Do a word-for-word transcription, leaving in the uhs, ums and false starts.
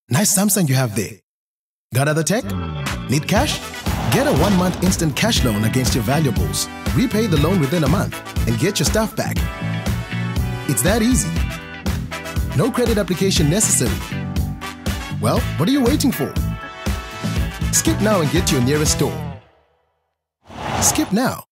Nice Samsung you have there. Got other tech? Need cash? Get a one-month instant cash loan against your valuables. Repay the loan within a month and get your stuff back. It's that easy. No credit application necessary. Well, what are you waiting for? Skip now and get to your nearest store. Skip now.